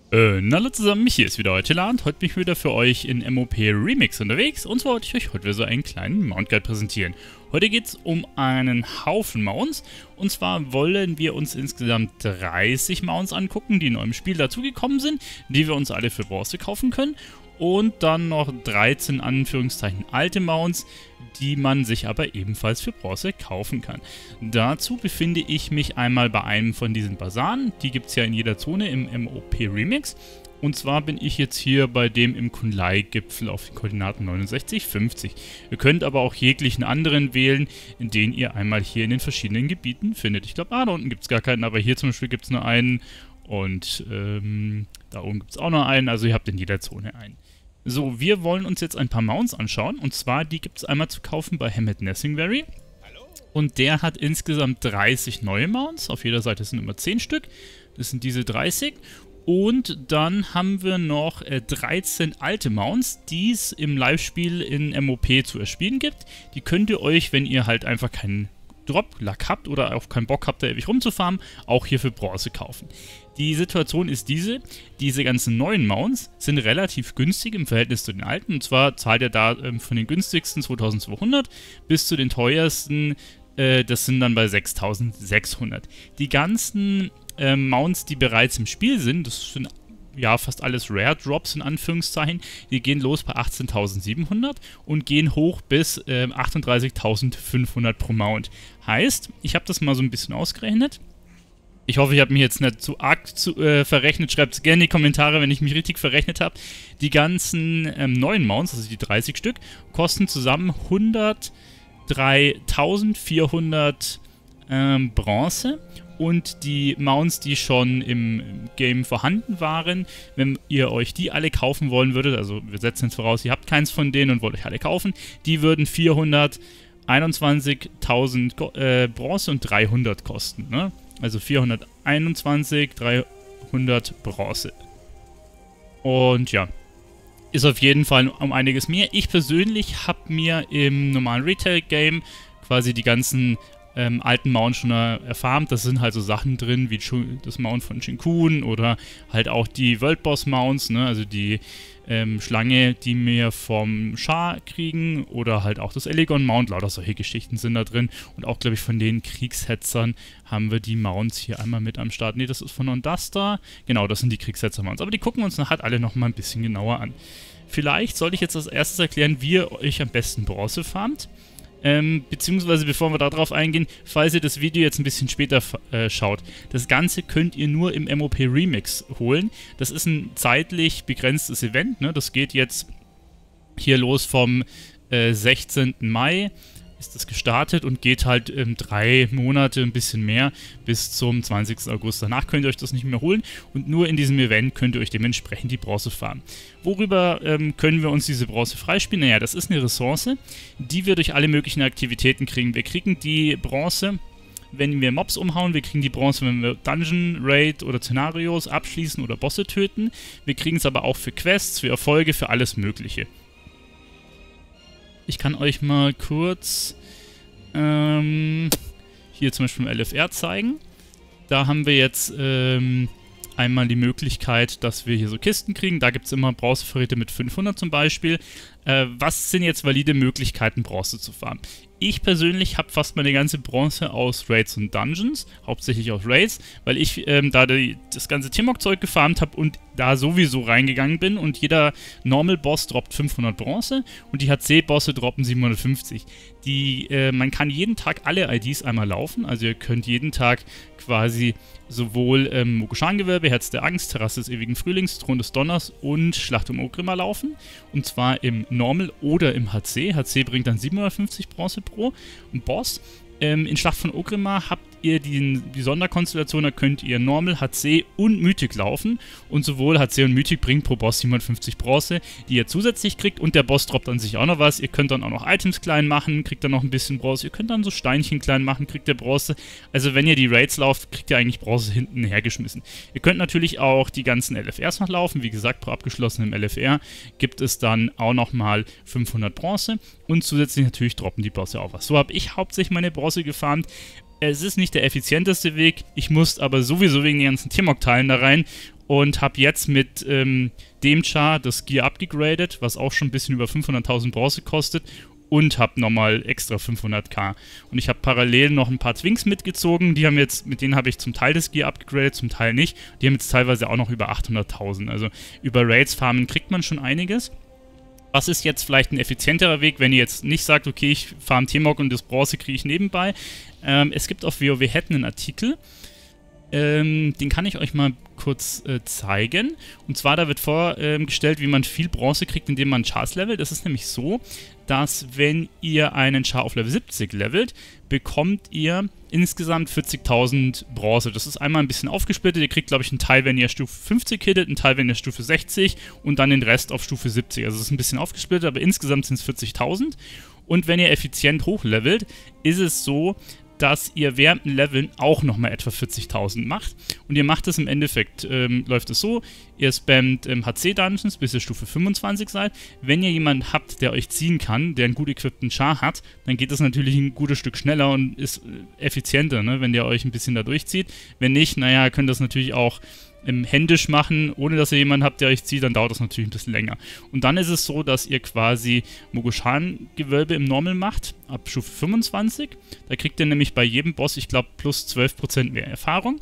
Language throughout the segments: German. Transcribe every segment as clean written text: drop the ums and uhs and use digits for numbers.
Hallo zusammen, mich hier ist wieder Heuteland. Heute bin ich wieder für euch in MOP Remix unterwegs und zwar wollte ich euch heute wieder so einen kleinen Mount Guide präsentieren. Heute geht es um einen Haufen Mounts und zwar wollen wir uns insgesamt 30 Mounts angucken, die neu im Spiel dazugekommen sind, die wir uns alle für Bronze kaufen können und dann noch 13 Anführungszeichen alte Mounts, die man sich aber ebenfalls für Bronze kaufen kann. Dazu befinde ich mich einmal bei einem von diesen Basaren, die gibt es ja in jeder Zone im MOP Remix. Und zwar bin ich jetzt hier bei dem im Kunlai-Gipfel auf den Koordinaten 69,50. Ihr könnt aber auch jeglichen anderen wählen, in den ihr einmal hier in den verschiedenen Gebieten findet. Ich glaube, da unten gibt es gar keinen, aber hier zum Beispiel gibt es nur einen und da oben gibt es auch noch einen, also ihr habt in jeder Zone einen. So, wir wollen uns jetzt ein paar Mounts anschauen und zwar die gibt es einmal zu kaufen bei Hammett Nessingberry. Und der hat insgesamt 30 neue Mounts, auf jeder Seite sind immer 10 Stück, das sind diese 30. Und dann haben wir noch 13 alte Mounts, die es im Live-Spiel in MOP zu erspielen gibt. Die könnt ihr euch, wenn ihr halt einfach keinen Drop-Lack habt oder auch keinen Bock habt, da ewig rumzufarmen, auch hier für Bronze kaufen. Die Situation ist diese ganzen neuen Mounts sind relativ günstig im Verhältnis zu den alten. Und zwar zahlt ihr da von den günstigsten 2200 bis zu den teuersten, das sind dann bei 6600. Die ganzen Mounts, die bereits im Spiel sind, das sind ja fast alles Rare Drops in Anführungszeichen, die gehen los bei 18.700 und gehen hoch bis 38.500 pro Mount. Heißt, ich habe das mal so ein bisschen ausgerechnet. Ich hoffe, ich habe mich jetzt nicht zu arg verrechnet. Schreibt es gerne in die Kommentare, wenn ich mich richtig verrechnet habe. Die ganzen neuen Mounts, also die 30 Stück, kosten zusammen 103.400 Bronze. Und die Mounts, die schon im Game vorhanden waren, wenn ihr euch die alle kaufen wollen würdet, also wir setzen jetzt voraus, ihr habt keins von denen und wollt euch alle kaufen, die würden 421.000 Bronze und 300 kosten, ne? Also 421, 300 Bronze. Und ja, ist auf jeden Fall um einiges mehr. Ich persönlich habe mir im normalen Retail-Game quasi die ganzen alten Mounts schon erfarmt. Das sind halt so Sachen drin, wie das Mount von Shinkun oder halt auch die World Boss Mounts, ne? Also die Schlange, die wir vom Char kriegen oder halt auch das Elegon Mount, lauter solche Geschichten sind da drin und auch, glaube ich, von den Kriegshetzern haben wir die Mounts hier einmal mit am Start. Ne, das ist von Ondasta. Genau, das sind die Kriegshetzer Mounts, aber die gucken wir uns nachher alle nochmal ein bisschen genauer an. Vielleicht sollte ich jetzt als erstes erklären, wie ihr euch am besten Bronze farmt. Beziehungsweise bevor wir darauf eingehen, falls ihr das Video jetzt ein bisschen später schaut, das Ganze könnt ihr nur im MOP Remix holen. Das ist ein zeitlich begrenztes Event, ne? Das geht jetzt hier los vom 16. Mai ist das gestartet und geht halt 3 Monate, ein bisschen mehr, bis zum 20. August. Danach könnt ihr euch das nicht mehr holen und nur in diesem Event könnt ihr euch dementsprechend die Bronze farmen. Worüber können wir uns diese Bronze freispielen? Naja, das ist eine Ressource, die wir durch alle möglichen Aktivitäten kriegen. Wir kriegen die Bronze, wenn wir Mobs umhauen, wir kriegen die Bronze, wenn wir Dungeon, Raid oder Szenarios abschließen oder Bosse töten. Wir kriegen es aber auch für Quests, für Erfolge, für alles Mögliche. Ich kann euch mal kurz hier zum Beispiel im LFR zeigen. Da haben wir jetzt einmal die Möglichkeit, dass wir hier so Kisten kriegen. Da gibt es immer Bronzevorräte mit 500 zum Beispiel. Was sind jetzt valide Möglichkeiten, Bronze zu farmen? Ich persönlich habe fast meine ganze Bronze aus Raids und Dungeons, hauptsächlich aus Raids, weil ich da das ganze Timok-Zeug gefarmt habe und da sowieso reingegangen bin und jeder Normal-Boss droppt 500 Bronze und die HC-Bosse droppen 750. Man kann jeden Tag alle IDs einmal laufen, also ihr könnt jeden Tag quasi sowohl Mogushan-Gewölbe, Herz der Angst, Terrasse des ewigen Frühlings, Thron des Donners und Schlacht um Orgrimmar laufen. Und zwar im Normal oder im HC. HC bringt dann 750 Bronze pro Boss. In Schlacht von Orgrimmar habt ihr die Sonderkonstellation, da könnt ihr Normal, HC und Mythic laufen. Und sowohl HC und Mythic bringt pro Boss 750 Bronze, die ihr zusätzlich kriegt. Und der Boss droppt an sich auch noch was. Ihr könnt dann auch noch Items klein machen, kriegt dann noch ein bisschen Bronze. Ihr könnt dann so Steinchen klein machen, kriegt ihr Bronze. Also wenn ihr die Raids lauft, kriegt ihr eigentlich Bronze hinten hergeschmissen. Ihr könnt natürlich auch die ganzen LFRs noch laufen. Wie gesagt, pro abgeschlossenem LFR gibt es dann auch nochmal 500 Bronze. Und zusätzlich natürlich droppen die Bosse auch was. So habe ich hauptsächlich meine Bronze gefarmt. Es ist nicht der effizienteste Weg, ich muss aber sowieso wegen den ganzen Timok-Teilen da rein und habe jetzt mit dem Char das Gear abgegradet, was auch schon ein bisschen über 500.000 Bronze kostet, und habe nochmal extra 500k. Und ich habe parallel noch ein paar Twinks mitgezogen, mit denen habe ich zum Teil das Gear abgegradet, zum Teil nicht. Die haben jetzt teilweise auch noch über 800.000. Also über Raids farmen kriegt man schon einiges. Was ist jetzt vielleicht ein effizienterer Weg, wenn ihr jetzt nicht sagt, okay, ich farm T-Mog und das Bronze kriege ich nebenbei. Es gibt auf WoW Head einen Artikel, den kann ich euch mal kurz zeigen. Und zwar, da wird vorgestellt, wie man viel Bronze kriegt, indem man Chars levelt. Das ist nämlich so, dass wenn ihr einen Char auf Level 70 levelt, bekommt ihr insgesamt 40.000 Bronze. Das ist einmal ein bisschen aufgesplittet. Ihr kriegt, glaube ich, einen Teil, wenn ihr Stufe 50 hittet, einen Teil, wenn ihr Stufe 60 und dann den Rest auf Stufe 70. Also es ist ein bisschen aufgesplittet, aber insgesamt sind es 40.000. Und wenn ihr effizient hochlevelt, ist es so, dass ihr während dem Leveln auch nochmal etwa 40.000 macht. Und ihr macht es im Endeffekt, läuft es so, ihr spammt HC-Dungeons, bis ihr Stufe 25 seid. Wenn ihr jemanden habt, der euch ziehen kann, der einen gut equipten Char hat, dann geht das natürlich ein gutes Stück schneller und ist effizienter, ne, wenn der euch ein bisschen da durchzieht. Wenn nicht, naja, könnt ihr das natürlich auch händisch machen, ohne dass ihr jemanden habt, der euch zieht, dann dauert das natürlich ein bisschen länger. Und dann ist es so, dass ihr quasi Mogushan-Gewölbe im Normal macht, ab Stufe 25. Da kriegt ihr nämlich bei jedem Boss, ich glaube, plus 12% mehr Erfahrung.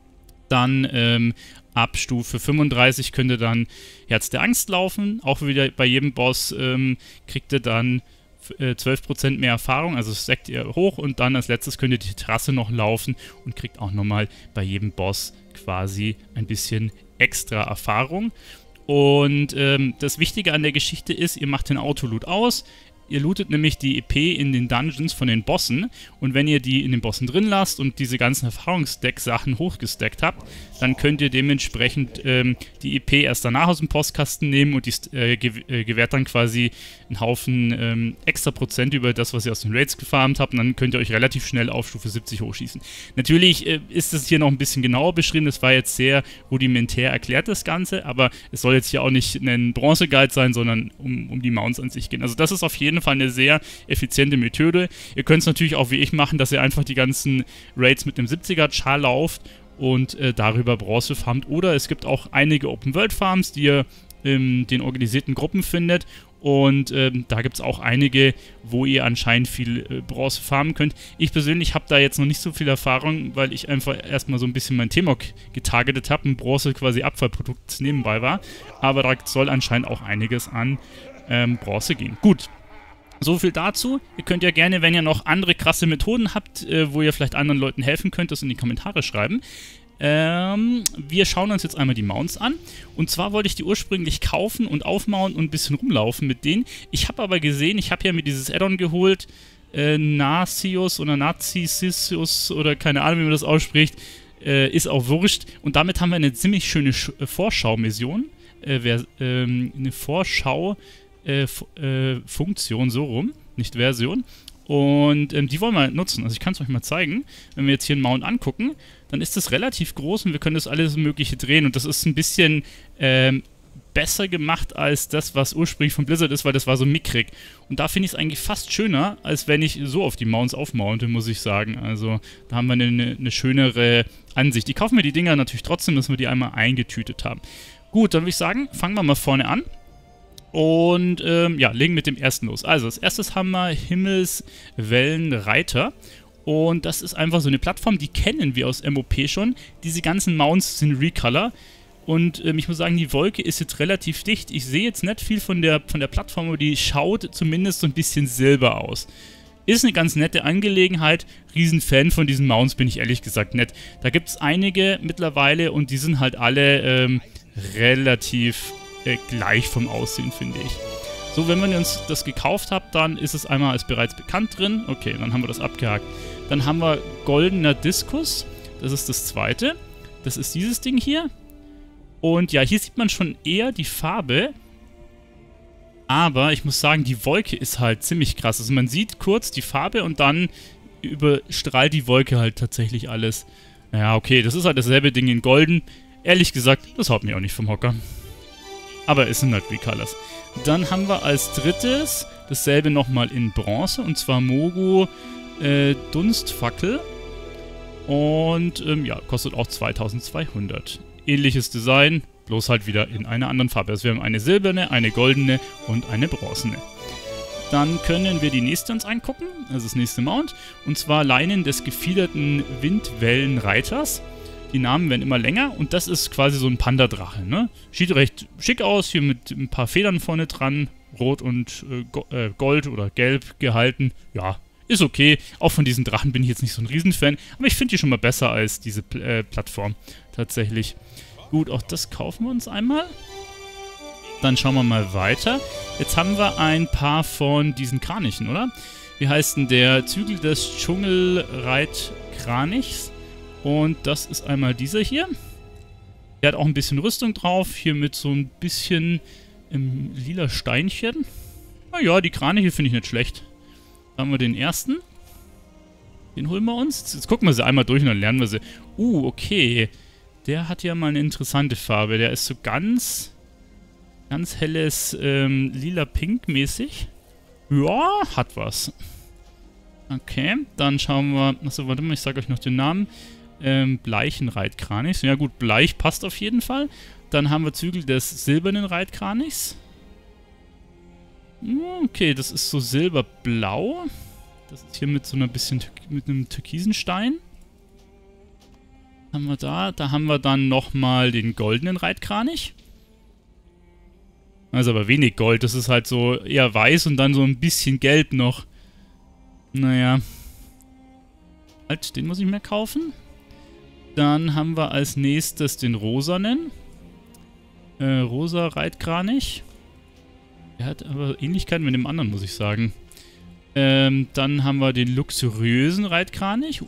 Dann ab Stufe 35 könnt ihr dann Herz der Angst laufen. Auch wieder bei jedem Boss kriegt ihr dann 12% mehr Erfahrung, also stackt ihr hoch und dann als letztes könnt ihr die Terrasse noch laufen und kriegt auch nochmal bei jedem Boss quasi ein bisschen extra Erfahrung. Und das Wichtige an der Geschichte ist, ihr macht den Autoloot aus. Ihr lootet nämlich die EP in den Dungeons von den Bossen und wenn ihr die in den Bossen drin lasst und diese ganzen Erfahrungsdeck-Sachen hochgestackt habt, dann könnt ihr dementsprechend die EP erst danach aus dem Postkasten nehmen und die gewährt dann quasi einen Haufen extra Prozent über das, was ihr aus den Raids gefarmt habt und dann könnt ihr euch relativ schnell auf Stufe 70 hochschießen. Natürlich ist das hier noch ein bisschen genauer beschrieben, das war jetzt sehr rudimentär erklärt das Ganze, aber es soll jetzt hier auch nicht ein Bronze-Guide sein, sondern um die Mounts an sich gehen. Also das ist auf jeden Fall eine sehr effiziente Methode. Ihr könnt es natürlich auch wie ich machen, dass ihr einfach die ganzen Raids mit einem 70er Char lauft und darüber Bronze farmt. Oder es gibt auch einige Open-World-Farms, die ihr in den organisierten Gruppen findet. Und da gibt es auch einige, wo ihr anscheinend viel Bronze farmen könnt. Ich persönlich habe da jetzt noch nicht so viel Erfahrung, weil ich einfach erstmal so ein bisschen mein T-Mog getargetet habe und Bronze quasi Abfallprodukt nebenbei war. Aber da soll anscheinend auch einiges an Bronze gehen. Gut. So viel dazu. Ihr könnt ja gerne, wenn ihr noch andere krasse Methoden habt, wo ihr vielleicht anderen Leuten helfen könnt, das in die Kommentare schreiben. Wir schauen uns jetzt einmal die Mounts an. Und zwar wollte ich die ursprünglich kaufen und aufmauen und ein bisschen rumlaufen mit denen. Ich habe aber gesehen, ich habe ja mir dieses Add-on geholt, Narcius oder Narcissus oder keine Ahnung, wie man das ausspricht, ist auch wurscht. Und damit haben wir eine ziemlich schöne Vorschau-Mission. Eine Vorschau Funktion, so rum, nicht Version. Und die wollen wir nutzen. Also ich kann es euch mal zeigen. Wenn wir jetzt hier einen Mount angucken, dann ist das relativ groß und wir können das alles Mögliche drehen. Und das ist ein bisschen besser gemacht als das, was ursprünglich von Blizzard ist, weil das war so mickrig. Und da finde ich es eigentlich fast schöner, als wenn ich so auf die Mounts aufmounte, muss ich sagen. Also da haben wir eine schönere Ansicht. Ich kaufe mir die Dinger natürlich trotzdem, dass wir die einmal eingetütet haben. Gut, dann würde ich sagen, fangen wir mal vorne an. Und ja, legen mit dem ersten los. Also als erstes haben wir Himmelswellenreiter. Und das ist einfach so eine Plattform, die kennen wir aus MOP schon. Diese ganzen Mounts sind Recolor. Und ich muss sagen, die Wolke ist jetzt relativ dicht. Ich sehe jetzt nicht viel von der Plattform, aber die schaut zumindest so ein bisschen silber aus. Ist eine ganz nette Angelegenheit. Riesenfan von diesen Mounts bin ich ehrlich gesagt nicht. Da gibt es einige mittlerweile und die sind halt alle relativ gleich vom Aussehen, finde ich. So, wenn man uns das gekauft hat, dann ist es einmal als bereits bekannt drin. Okay, dann haben wir das abgehakt. Dann haben wir goldener Diskus. Das ist das zweite. Das ist dieses Ding hier. Und ja, hier sieht man schon eher die Farbe. Aber ich muss sagen, die Wolke ist halt ziemlich krass. Also man sieht kurz die Farbe und dann überstrahlt die Wolke halt tatsächlich alles. Ja, okay, das ist halt dasselbe Ding in golden. Ehrlich gesagt, das haut mich auch nicht vom Hocker. Aber es sind halt Recolors. Dann haben wir als drittes dasselbe nochmal in Bronze. Und zwar Mogu Dunstfackel. Und ja, kostet auch 2200. ähnliches Design, bloß halt wieder in einer anderen Farbe. Also wir haben eine silberne, eine goldene und eine bronzene. Dann können wir die nächste uns angucken, also das nächste Mount, und zwar Leinen des gefiederten Windwellenreiters. Die Namen werden immer länger und das ist quasi so ein Pandadrache, ne? Sieht recht schick aus, hier mit ein paar Federn vorne dran, rot und gold oder gelb gehalten. Ja, ist okay. Auch von diesen Drachen bin ich jetzt nicht so ein Riesenfan, aber ich finde die schon mal besser als diese Plattform tatsächlich. Gut, auch das kaufen wir uns einmal. Dann schauen wir mal weiter. Jetzt haben wir ein paar von diesen Kranichen, oder? Wie heißt denn der? Zügel des Dschungelreitkranichs. Und das ist einmal dieser hier. Der hat auch ein bisschen Rüstung drauf. Hier mit so ein bisschen lila Steinchen. Naja, die Kraniche finde ich nicht schlecht. Da haben wir den ersten. Den holen wir uns. Jetzt gucken wir sie einmal durch und dann lernen wir sie. Okay. Der hat ja mal eine interessante Farbe. Der ist so ganz helles lila-pink mäßig. Ja, hat was. Okay, dann schauen wir... Achso, warte mal, ich sage euch noch den Namen. Bleichen-Reitkranichs. Ja gut, Bleich passt auf jeden Fall. Dann haben wir Zügel des silbernen Reitkranichs. Okay, das ist so silberblau. Das ist hier mit so einer bisschen... mit einem türkisen Stein. Haben wir da. Da haben wir dann nochmal den goldenen Reitkranich. Das ist aber wenig Gold. Das ist halt so eher weiß und dann so ein bisschen gelb noch. Naja. Halt, den muss ich mir kaufen. Dann haben wir als nächstes den rosanen. Rosa Reitkranich. Der hat aber Ähnlichkeiten mit dem anderen, muss ich sagen. Dann haben wir den luxuriösen Reitkranich.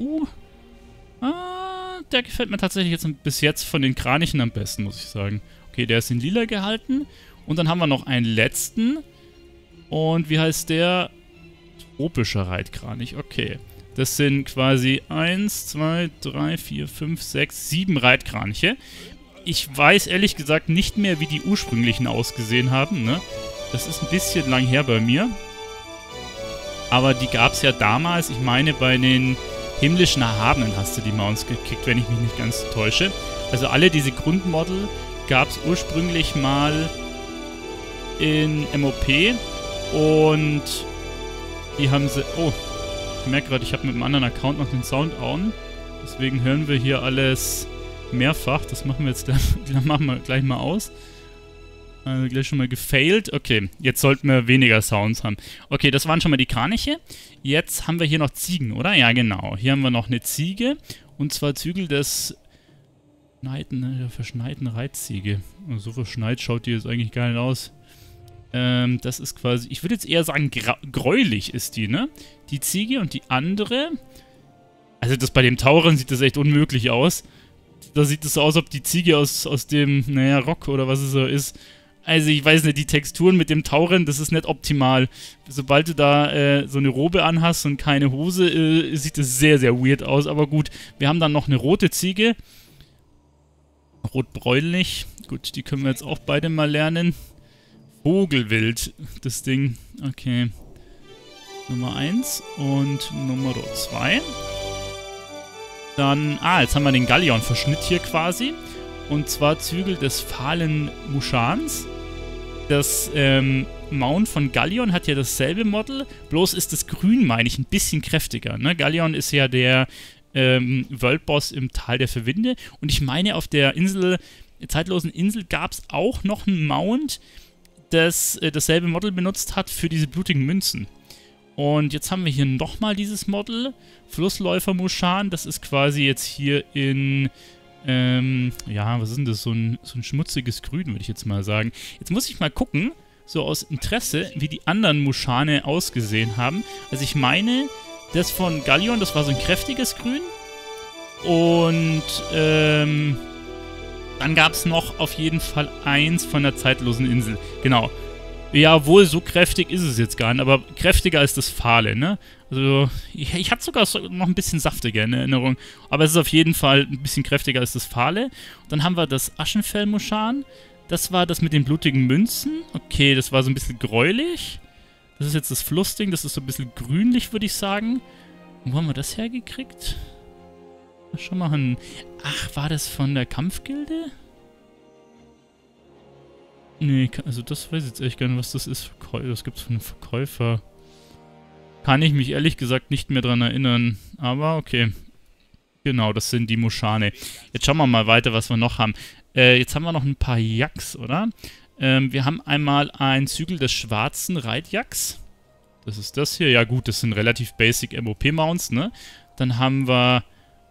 Der gefällt mir tatsächlich jetzt bis jetzt von den Kranichen am besten, muss ich sagen. Okay, der ist in lila gehalten. Und dann haben wir noch einen letzten. Und wie heißt der? Tropischer Reitkranich. Okay. Das sind quasi 1, 2, 3, 4, 5, 6, 7 Reitkraniche. Ich weiß ehrlich gesagt nicht mehr, wie die ursprünglichen ausgesehen haben, ne? Das ist ein bisschen lang her bei mir. Aber die gab es ja damals, ich meine, bei den himmlischen Erhabenen hast du die Mounts gekickt, wenn ich mich nicht ganz täusche. Also alle diese Grundmodel gab es ursprünglich mal in MOP und die haben sie... Oh, ich merke gerade, ich habe mit einem anderen Account noch den Sound on. Deswegen hören wir hier alles mehrfach. Das machen wir jetzt gleich mal aus. Also gleich schon mal gefailt. Okay, jetzt sollten wir weniger Sounds haben. Okay, das waren schon mal die Kraniche. Jetzt haben wir hier noch Ziegen, oder? Ja, genau. Hier haben wir noch eine Ziege. Und zwar Zügel des verschneiten Reitziege. So verschneit schaut die jetzt eigentlich gar nicht aus. Das ist quasi, ich würde jetzt eher sagen, gräulich ist die, ne? Die Ziege und die andere. Also das bei dem Tauren sieht das echt unmöglich aus. Da sieht es so aus, ob die Ziege aus dem, naja, Rock oder was es so ist. Also ich weiß nicht, die Texturen mit dem Tauren, das ist nicht optimal. Sobald du da so eine Robe anhast und keine Hose, sieht das sehr, sehr weird aus. Aber gut, wir haben dann noch eine rote Ziege. Rotbräunlich. Gut, die können wir jetzt auch beide mal lernen. Vogelwild, das Ding. Okay. Nummer 1 und Nummer 2. Dann, jetzt haben wir den Galleon-Verschnitt hier quasi. Und zwar Zügel des fahlen Muschans. Das Mount von Galleon hat ja dasselbe Model, bloß ist das Grün, meine ich, ein bisschen kräftiger. Ne? Galleon ist ja der Worldboss im Tal der Verwinde. Und ich meine, auf der zeitlosen Insel gab es auch noch ein Mount, das dasselbe Model benutzt hat für diese blutigen Münzen. Und jetzt haben wir hier nochmal dieses Model, Flussläufer Mushan. Das ist quasi jetzt hier in, ja, was ist denn das? So ein schmutziges Grün, würde ich jetzt mal sagen. Jetzt muss ich mal gucken, so aus Interesse, wie die anderen Mushane ausgesehen haben. Also ich meine, das von Galleon, das war so ein kräftiges Grün. Und, dann gab es noch auf jeden Fall eins von der zeitlosen Insel. Genau. Ja, wohl, so kräftig ist es jetzt gar nicht, aber kräftiger als das Fahle, ne? Also, ich hatte sogar noch ein bisschen saftiger in Erinnerung, aber es ist auf jeden Fall ein bisschen kräftiger als das Fahle. Und dann haben wir das Aschenfell-Mushan. Das war das mit den blutigen Münzen. Okay, das war so ein bisschen gräulich. Das ist jetzt das Flussding, das ist so ein bisschen grünlich, würde ich sagen. Wo haben wir das hergekriegt? Schon mal ein... Ach, war das von der Kampfgilde? Nee, also das weiß ich jetzt echt gar nicht, was das ist. Was gibt's für einen Verkäufer? Kann ich mich ehrlich gesagt nicht mehr dran erinnern. Aber okay. Genau, das sind die Moschane. Jetzt schauen wir mal weiter, was wir noch haben. Jetzt haben wir noch ein paar Yaks, oder? Wir haben einmal ein Zügel des schwarzen Reitjaks. Das ist das hier. Ja gut, das sind relativ basic MOP-Mounts, ne? Dann haben wir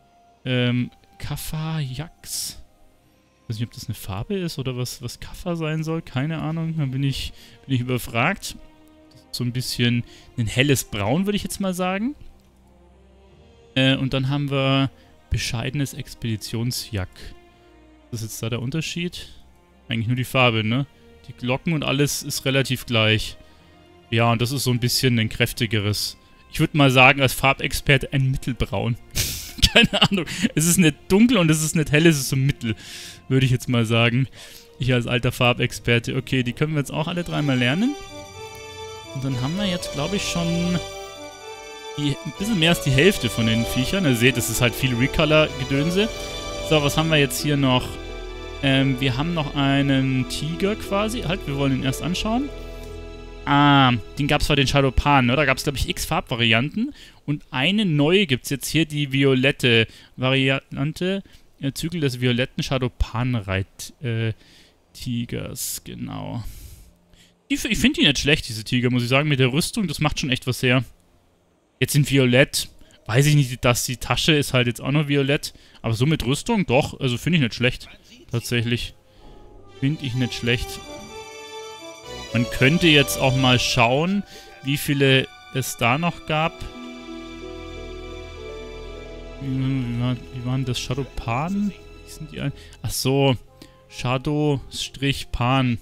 Kaffa-Yaks. Ich weiß nicht, ob das eine Farbe ist oder was Kaffa sein soll. Keine Ahnung, da bin ich überfragt. Das ist so ein bisschen ein helles Braun, würde ich jetzt mal sagen. Und dann haben wir bescheidenes Expeditionsjack. Was ist jetzt da der Unterschied? Eigentlich nur die Farbe, ne? Die Glocken und alles ist relativ gleich. Ja, und das ist so ein bisschen ein kräftigeres. Ich würde mal sagen, als Farbexperte ein Mittelbraun. Keine Ahnung. Es ist nicht dunkel und es ist nicht hell, es ist so mittel. Würde ich jetzt mal sagen. Ich als alter Farbexperte. Okay, die können wir jetzt auch alle dreimal lernen. Und dann haben wir jetzt, glaube ich, schon ein bisschen mehr als die Hälfte von den Viechern. Ihr seht, es ist halt viel Recolor-Gedönse. So, was haben wir jetzt hier noch? Wir haben noch einen Tiger quasi. Halt, wir wollen ihn erst anschauen. Ah, den gab es bei den Shadowpan, ne? Da gab es, glaube ich, x Farbvarianten. Und eine neue gibt es jetzt hier, die violette Variante. Zügel des violetten Shadowpan-Reit-Tigers, genau. Ich finde die nicht schlecht, diese Tiger, muss ich sagen. Mit der Rüstung, das macht schon echt was her. Jetzt in Violett, weiß ich nicht, dass die Tasche ist halt jetzt auch noch violett. Aber so mit Rüstung, doch, also finde ich nicht schlecht. Tatsächlich. Finde ich nicht schlecht. Man könnte jetzt auch mal schauen, wie viele es da noch gab. Wie waren das? Shadowpan? Wie sind die ein? Ach so. Shadow-Pan.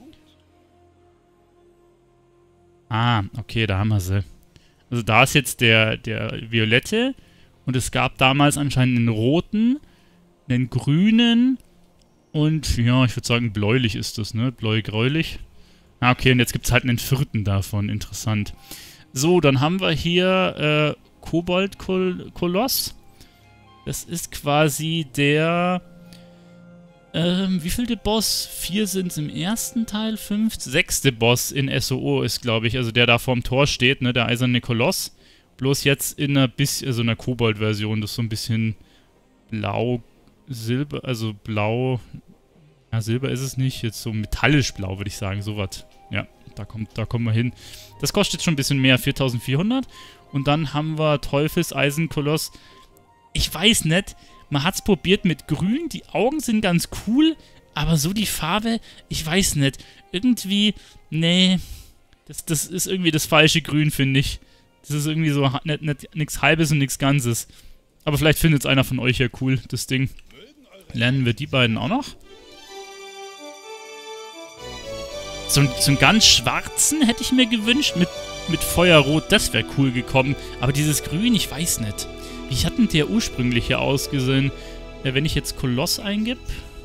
Ah, okay, da haben wir sie. Also da ist jetzt der violette. Und es gab damals anscheinend einen roten, einen grünen und, ja, ich würde sagen, bläulich ist das, ne? Bläu-gräulich. Ah, okay, und jetzt gibt es halt einen vierten davon. Interessant. So, dann haben wir hier Kobold-Koloss. Das ist quasi der wievielte Boss? 4 sind es im ersten Teil, 5, 6. Boss in SOO ist, glaube ich, also der da vorm Tor steht, ne, der eiserne Koloss. Bloß jetzt in einer bisschen, also einer Kobold-Version, das ist so ein bisschen blau, Silber, also blau, ja, Silber ist es nicht, jetzt so metallisch blau, würde ich sagen, sowas. Ja, da kommen wir hin. Das kostet jetzt schon ein bisschen mehr, 4.400. Und dann haben wir Teufelseisenkoloss. Ich weiß nicht, man hat es probiert mit grün, die Augen sind ganz cool, aber so die Farbe, ich weiß nicht. Irgendwie, nee, das ist irgendwie das falsche Grün, finde ich. Das ist irgendwie so nichts Halbes und nichts Ganzes. Aber vielleicht findet es einer von euch ja cool, das Ding. Lernen wir die beiden auch noch. So einen ganz schwarzen hätte ich mir gewünscht, mit Feuerrot, das wäre cool gekommen. Aber dieses Grün, ich weiß nicht. Wie hat denn der ursprüngliche ausgesehen? Wenn ich jetzt Koloss eingib.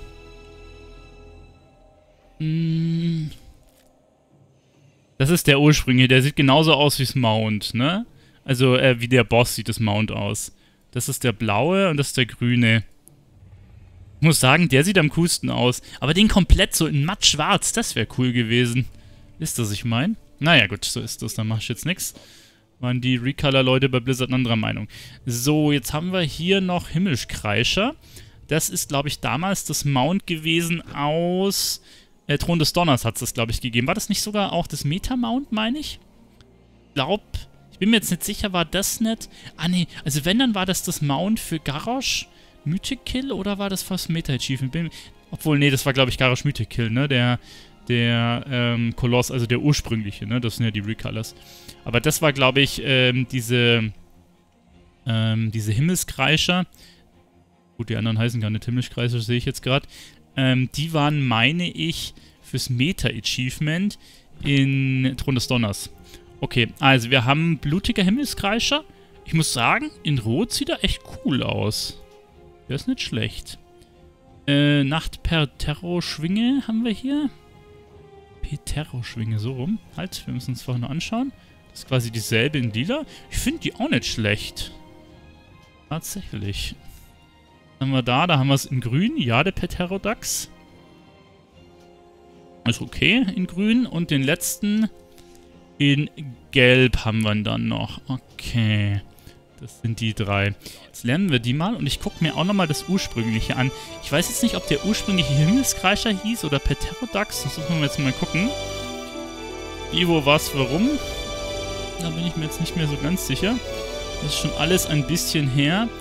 Das ist der ursprüngliche, der sieht genauso aus wie das Mount, ne? Also, wie der Boss sieht das Mount aus. Das ist der blaue und das ist der grüne. Ich muss sagen, der sieht am coolsten aus. Aber den komplett so in matt schwarz, das wäre cool gewesen. Ist das, ich meine? Naja, gut, so ist das, da mach ich jetzt nichts. Waren die Recolor-Leute bei Blizzard anderer Meinung. So, jetzt haben wir hier noch Himmelskreischer. Das ist, glaube ich, damals das Mount gewesen aus Thron des Donners hat es das, glaube ich, gegeben. War das nicht sogar auch das Meta-Mount, meine ich? Ich bin mir jetzt nicht sicher, war das nicht? Ah, nee, also wenn, dann war das Mount für Garrosh Mythic Kill oder war das fast Meta-Achievement? Obwohl, nee, das war, glaube ich, Garrosh Mythic Kill, ne? Der Koloss, also der ursprüngliche, ne? Das sind ja die Recolors. Aber das war, glaube ich, diese Himmelskreischer. Gut, die anderen heißen gar nicht Himmelskreischer, sehe ich jetzt gerade. Die waren, meine ich, fürs Meta-Achievement in Thron des Donners. Okay, also wir haben blutiger Himmelskreischer. Ich muss sagen, in Rot sieht er echt cool aus. Der ist nicht schlecht. Nacht per Terror-Schwinge haben wir hier. Terror-Schwinge, so rum. Halt, wir müssen uns vorher noch anschauen. Das ist quasi dieselbe in lila. Ich finde die auch nicht schlecht. Tatsächlich. Was haben wir da? Da haben wir es in grün. Ja, der Pterodax. Ist okay in grün. Und den letzten in gelb haben wir dann noch. Okay. Das sind die 3. Jetzt lernen wir die mal und ich gucke mir auch nochmal das ursprüngliche an. Ich weiß jetzt nicht, ob der ursprüngliche Himmelskreischer hieß oder Pterodax. Das müssen wir jetzt mal gucken. Wie, wo, was, warum. Da bin ich mir jetzt nicht mehr so ganz sicher. Das ist schon alles ein bisschen her.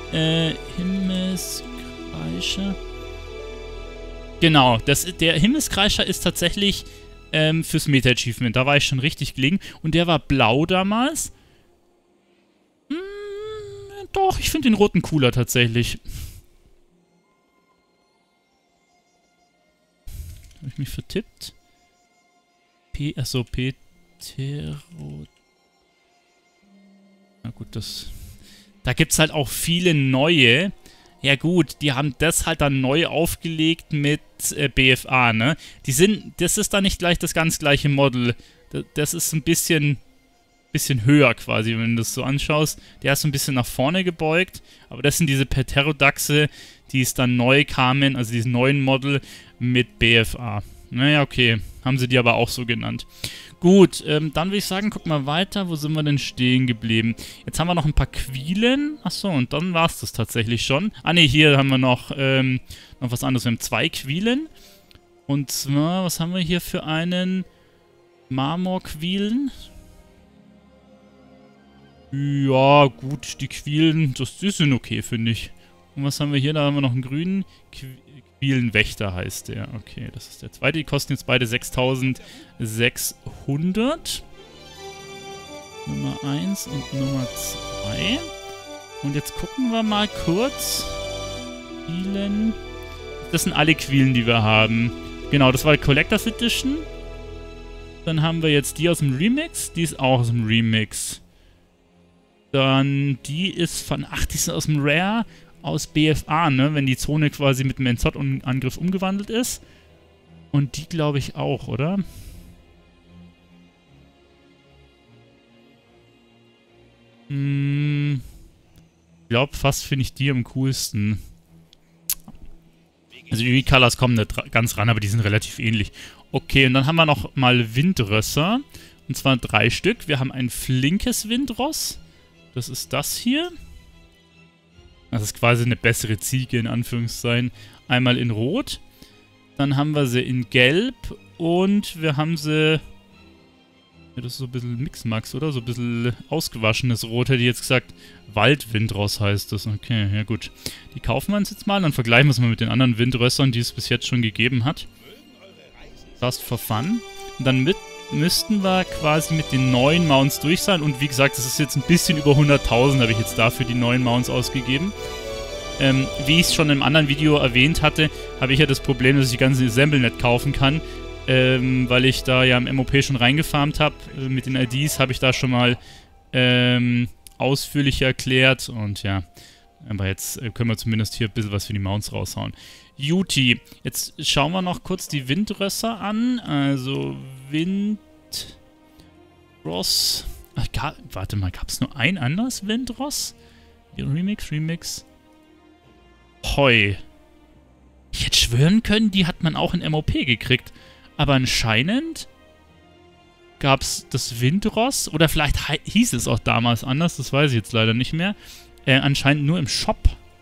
Himmelskreischer. Genau, der Himmelskreischer ist tatsächlich fürs Meta-Achievement. Da war ich schon richtig gelegen. Und der war blau damals. Doch, ich finde den roten cooler tatsächlich. Habe ich mich vertippt? Achso, Ptero... Na gut, da gibt es halt auch viele neue. Ja gut, die haben das halt dann neu aufgelegt mit BFA, ne? Das ist dann nicht gleich das ganz gleiche Model. Das ist ein bisschen höher quasi, wenn du das so anschaust. Der ist so ein bisschen nach vorne gebeugt, aber das sind diese Pterodaxe, die es dann neu kamen, also diesen neuen Model mit BFA. Naja, okay, haben sie die aber auch so genannt. Gut, dann würde ich sagen, guck mal weiter, wo sind wir denn stehen geblieben? Jetzt haben wir noch ein paar Quilen, achso, und dann war es das tatsächlich schon. Ah ne, hier haben wir noch was anderes, wir haben 2 Quilen. Und zwar, was haben wir hier für einen Marmorquilen? Ja, gut, die Quilen, die sind okay, finde ich. Und was haben wir hier? Da haben wir noch einen grünen Quielenwächter, heißt der. Okay, das ist der zweite. Die kosten jetzt beide 6.600. Nummer 1 und Nummer 2. Und jetzt gucken wir mal kurz. Quilen. Das sind alle Quilen, die wir haben. Genau, das war die Collector's Edition. Dann haben wir jetzt die aus dem Remix. Die ist auch aus dem Remix. Dann, die ist von, die ist aus dem Rare, aus BFA, ne? Wenn die Zone quasi mit dem Enzot-Angriff umgewandelt ist. Und die glaube ich auch, oder? Ich glaube, fast finde ich die am coolsten. Also die Recolors kommen nicht ganz ran, aber die sind relativ ähnlich. Okay, und dann haben wir noch mal Windrösser. Und zwar 3 Stück. Wir haben ein flinkes Windross. Das ist das hier. Das ist quasi eine bessere Ziege, in Anführungszeichen. Einmal in Rot. Dann haben wir sie in Gelb. Und wir haben sie... Ja, das ist so ein bisschen Mixmax, oder? So ein bisschen ausgewaschenes Rot, hätte ich jetzt gesagt. Waldwindross heißt das. Okay, ja gut. Die kaufen wir uns jetzt mal. Dann vergleichen wir es mal mit den anderen Windrössern, die es bis jetzt schon gegeben hat. Just for fun. Und dann müssten wir quasi mit den neuen Mounts durch sein. Und wie gesagt, das ist jetzt ein bisschen über 100.000, habe ich jetzt dafür die neuen Mounts ausgegeben. Wie ich es schon im anderen Video erwähnt hatte, habe ich ja das Problem, dass ich die ganzen Assemble nicht kaufen kann. Weil ich da ja im MOP schon reingefarmt habe. Mit den IDs habe ich da schon mal ausführlicher erklärt. Und ja, aber jetzt können wir zumindest hier ein bisschen was für die Mounts raushauen. Juti, jetzt schauen wir noch kurz die Windrösser an. Also Windross. Warte mal, gab es nur ein anderes Windross? Remix. Heu. Ich hätte schwören können, die hat man auch in MOP gekriegt. Aber anscheinend gab es das Windross. Oder vielleicht hieß es auch damals anders. Das weiß ich jetzt leider nicht mehr. Anscheinend nur im Shop.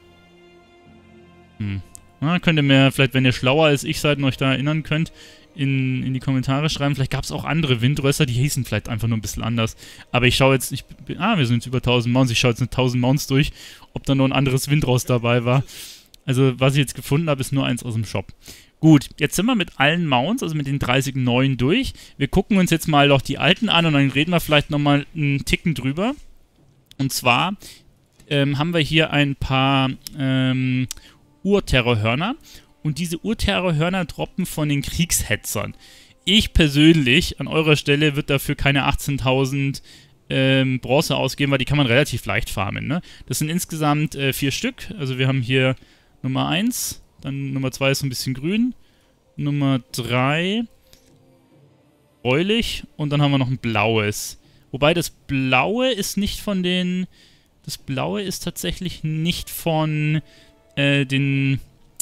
Na, könnt ihr mir vielleicht, wenn ihr schlauer als ich seid und euch da erinnern könnt, in die Kommentare schreiben. Vielleicht gab es auch andere Windrösser, die hießen vielleicht einfach nur ein bisschen anders. Aber ich schaue jetzt, wir sind jetzt über 1000 Mounts. Ich schaue jetzt nicht 1000 Mounts durch, ob da nur ein anderes Windross dabei war. Also, was ich jetzt gefunden habe, ist nur eins aus dem Shop. Gut, jetzt sind wir mit allen Mounts, also mit den 30 neuen durch. Wir gucken uns jetzt mal noch die alten an und dann reden wir vielleicht nochmal einen Ticken drüber. Und zwar haben wir hier ein paar Urterrorhörner. Und diese Urterrorhörner droppen von den Kriegshetzern. Ich persönlich, an eurer Stelle, würde dafür keine 18.000 Bronze ausgeben, weil die kann man relativ leicht farmen. Ne? Das sind insgesamt 4 Stück. Also wir haben hier Nummer 1, dann Nummer 2 ist so ein bisschen grün, Nummer 3 bräulich und dann haben wir noch ein blaues. Wobei das blaue ist nicht von den... Das blaue ist tatsächlich nicht von den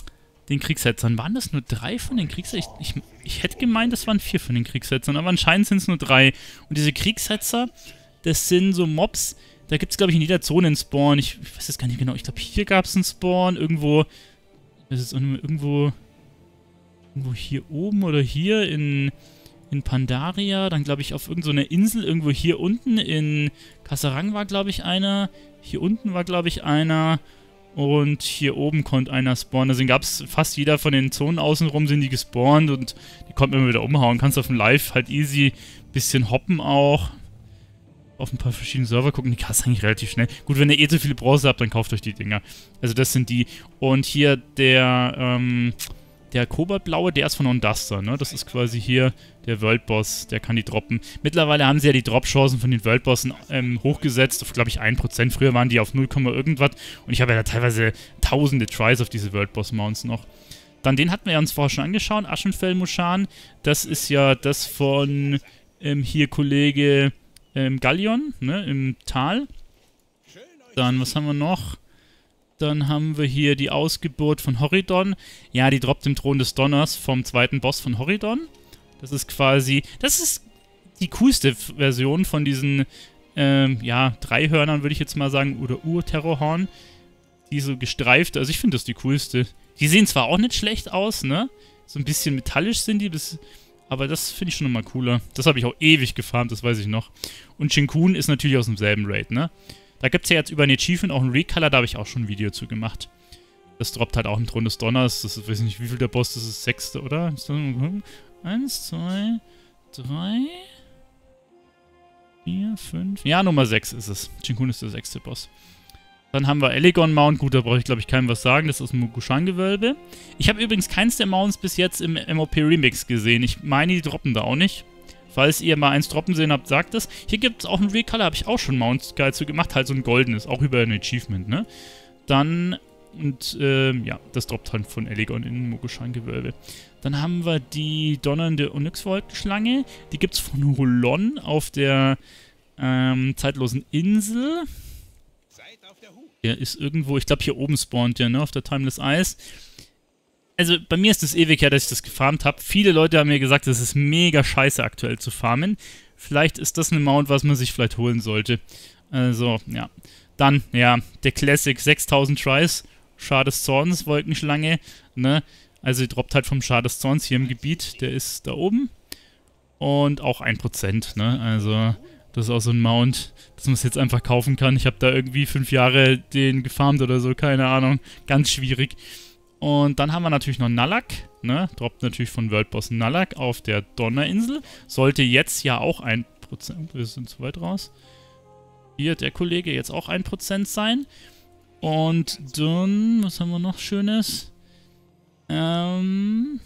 den Kriegshetzern. Waren das nur 3 von den Kriegshetzern? Ich hätte gemeint, das waren 4 von den Kriegshetzern, aber anscheinend sind es nur 3. Und diese Kriegshetzer, das sind so Mobs, da gibt es, glaube ich, in jeder Zone einen Spawn. Ich weiß es gar nicht genau. Ich glaube, hier gab es einen Spawn. Irgendwo, das ist irgendwo hier oben oder hier in Pandaria. Dann, glaube ich, auf irgendeiner Insel, irgendwo hier unten. In Kasarang war, glaube ich, einer. Hier unten war, glaube ich, einer. Und hier oben konnte einer spawnen. Deswegen gab es fast jeder von den Zonen außenrum sind die gespawnt und die konnte man wieder umhauen. Kannst auf dem Live halt easy bisschen hoppen auch. Auf ein paar verschiedene Server gucken. Die kannst eigentlich relativ schnell. Gut, wenn ihr eh so viele Bronze habt, dann kauft euch die Dinger. Also das sind die. Und hier der Koboldblaue, der ist von Onduster, ne? Das ist quasi hier der Worldboss, der kann die droppen. Mittlerweile haben sie ja die Dropchancen von den Worldbossen hochgesetzt auf, glaube ich, 1%. Früher waren die auf 0, irgendwas. Und ich habe ja da teilweise tausende Tries auf diese Worldboss-Mounts noch. Dann den hatten wir uns vorher schon angeschaut, Aschenfell-Mushan. Das ist ja das von hier Kollege Gallion, ne, im Tal. Dann, was haben wir noch? Dann haben wir hier die Ausgeburt von Horidon. Ja, die droppt im Thron des Donners vom zweiten Boss von Horidon. Das ist quasi, das ist die coolste Version von diesen, ja, Dreihörnern, würde ich jetzt mal sagen, oder Ur-Terrorhorn. Die so gestreift, also ich finde das die coolste. Die sehen zwar auch nicht schlecht aus, ne? So ein bisschen metallisch sind die, aber das finde ich schon nochmal cooler. Das habe ich auch ewig gefarmt, das weiß ich noch. Und Shinkun ist natürlich aus demselben Raid, ne? Da gibt es ja jetzt über ein Achievement auch einen Recolor, da habe ich auch schon ein Video zu gemacht. Das droppt halt auch im Thron des Donners. Das ist, weiß ich nicht, wie viel der Boss, das ist 6. oder? 1, 2, 3, 4, 5. Ja, Nummer 6 ist es. Shinkun ist der 6. Boss. Dann haben wir Elegon Mount. Gut, da brauche ich, glaube ich, keinem was sagen. Das ist aus dem Mogushan-Gewölbe. Ich habe übrigens keins der Mounts bis jetzt im MOP Remix gesehen. Ich meine, die droppen da auch nicht. Falls ihr mal eins droppen sehen habt, sagt es. Hier gibt es auch einen Recolor, habe ich auch schon Mounts Guide zu gemacht. Halt so ein goldenes, auch über ein Achievement, ne? Dann, und, ja, das droppt halt von Elegon in Mogushan-Gewölbe. Dann haben wir die donnernde Onyx-Wolkenschlange. Die gibt es von Holon auf der, zeitlosen Insel. Der ist irgendwo, ich glaube hier oben spawnt der, ne, auf der Timeless Ice. Also bei mir ist es ewig her, dass ich das gefarmt habe. Viele Leute haben mir gesagt, es ist mega scheiße aktuell zu farmen. Vielleicht ist das ein Mount, was man sich vielleicht holen sollte. Also, ja. Dann, ja, der Classic 6000 Tries. Schar des Zorns, Wolkenschlange, ne. Also die droppt halt vom Schar des Zorns hier im Gebiet. Der ist da oben. Und auch 1%, ne. Also das ist auch so ein Mount, dass man es jetzt einfach kaufen kann. Ich habe da irgendwie 5 Jahre den gefarmt oder so, keine Ahnung. Ganz schwierig. Und dann haben wir natürlich noch Nalak, ne? Droppt natürlich von Worldboss Nalak auf der Donnerinsel. Sollte jetzt ja auch 1%, wir sind zu weit raus. Hier, der Kollege, jetzt auch 1% sein. Und dann, was haben wir noch Schönes? Den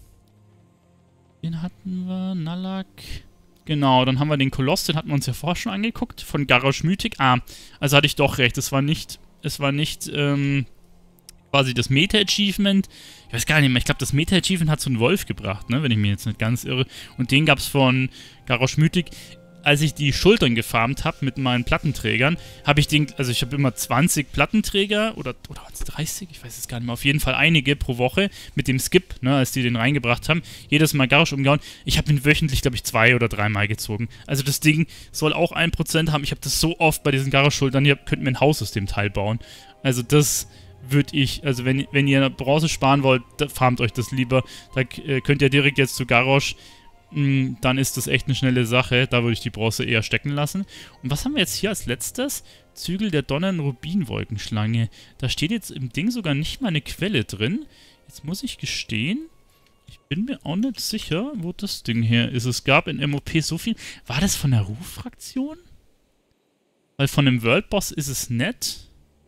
hatten wir, Nalak. Genau, dann haben wir den Koloss, den hatten wir uns ja vorher schon angeguckt, von Garrosh Mythic. Ah, also hatte ich doch recht, es war nicht, quasi das Meta-Achievement. Ich weiß gar nicht mehr, ich glaube, das Meta-Achievement hat so einen Wolf gebracht, ne, wenn ich mich jetzt nicht ganz irre. Und den gab es von Garrosh Mythic. Als ich die Schultern gefarmt habe mit meinen Plattenträgern, habe ich den, also ich habe immer 20 Plattenträger oder 30, ich weiß es gar nicht mehr, auf jeden Fall einige pro Woche mit dem Skip, ne, als die den reingebracht haben, jedes Mal Garrosh umgehauen. Ich habe ihn wöchentlich, glaube ich, 2 oder 3 Mal gezogen. Also das Ding soll auch 1% haben. Ich habe das so oft bei diesen Garrosh-Schultern, ihr könnt mir ein Haus aus dem Teil bauen. Also das würde ich, also wenn ihr Bronze sparen wollt, farmt euch das lieber. Da könnt ihr direkt jetzt zu Garrosh, dann ist das echt eine schnelle Sache. Da würde ich die Bronze eher stecken lassen. Und was haben wir jetzt hier als letztes? Zügel der Donnern-Rubin-Wolkenschlange. Da steht jetzt im Ding sogar nicht mal eine Quelle drin. Jetzt muss ich gestehen, ich bin mir auch nicht sicher, wo das Ding her ist. Es gab in MOP so viel. War das von der Ruf-Fraktion? Weil von dem World-Boss ist es nett.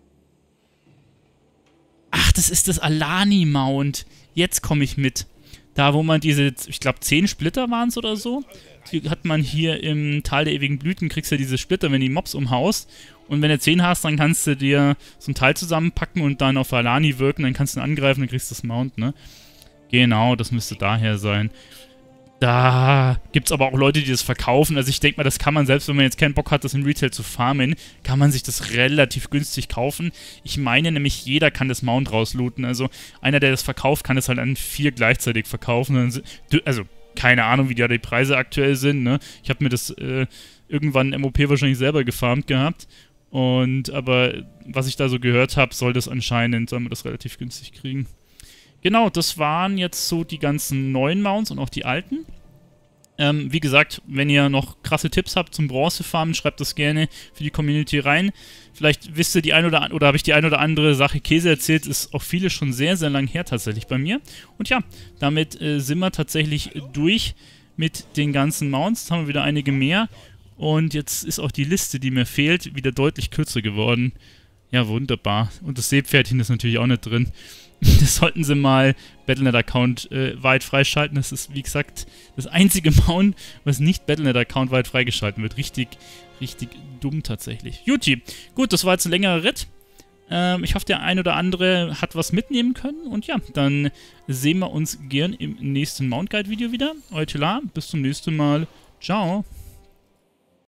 Ach, das ist das Alani-Mount. Jetzt komme ich mit. Da, wo man diese, ich glaube 10 Splitter waren es oder so, die hat man hier im Tal der ewigen Blüten, kriegst du diese Splitter, wenn du die Mobs umhaust. Und wenn du 10 hast, dann kannst du dir so ein Teil zusammenpacken und dann auf Alani wirken, dann kannst du ihn angreifen, dann kriegst du das Mount, ne? Genau, das müsste daher sein. Da gibt es aber auch Leute, die das verkaufen. Also ich denke mal, das kann man, selbst wenn man jetzt keinen Bock hat, das im Retail zu farmen, kann man sich das relativ günstig kaufen. Ich meine nämlich, jeder kann das Mount rauslooten. Also einer, der das verkauft, kann es halt an 4 gleichzeitig verkaufen. Also keine Ahnung, wie die Preise aktuell sind. Ne? Ich habe mir das irgendwann im MOP wahrscheinlich selber gefarmt gehabt. Aber was ich da so gehört habe, soll man das relativ günstig kriegen. Genau, das waren jetzt so die ganzen neuen Mounts und auch die alten. Wie gesagt, wenn ihr noch krasse Tipps habt zum Bronzefarmen, schreibt das gerne für die Community rein. Vielleicht wisst ihr die ein oder habe ich die ein oder andere Sache Käse erzählt, ist auch viele schon sehr, sehr lang her tatsächlich bei mir. Und ja, damit sind wir tatsächlich durch mit den ganzen Mounts. Jetzt haben wir wieder einige mehr. Und jetzt ist auch die Liste, die mir fehlt, wieder deutlich kürzer geworden. Ja, wunderbar. Und das Seepferdchen ist natürlich auch nicht drin. Das sollten sie mal Battle.net-Account weit freischalten. Das ist, wie gesagt, das einzige Mount, was nicht Battle.net-Account weit freigeschalten wird. Richtig, richtig dumm tatsächlich. Juti, gut, das war jetzt ein längerer Ritt. Ich hoffe, der ein oder andere hat was mitnehmen können. Und ja, dann sehen wir uns gern im nächsten Mount Guide Video wieder. Euer Telar, bis zum nächsten Mal. Ciao.